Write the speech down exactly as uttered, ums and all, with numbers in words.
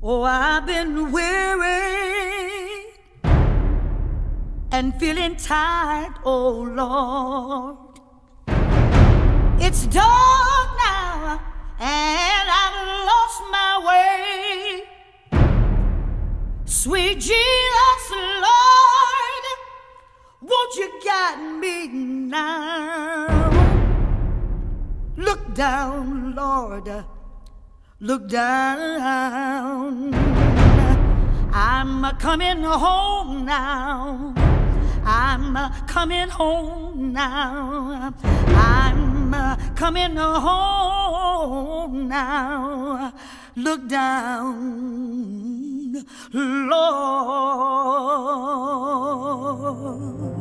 Oh, I've been weary and feeling tired, oh Lord. It's dark now and I've lost my way. Sweet Jesus, Lord, won't you guide me now? Look down, Lord, look down. I'm coming home now. I'm coming home now. I'm coming home now. Look down, Lord.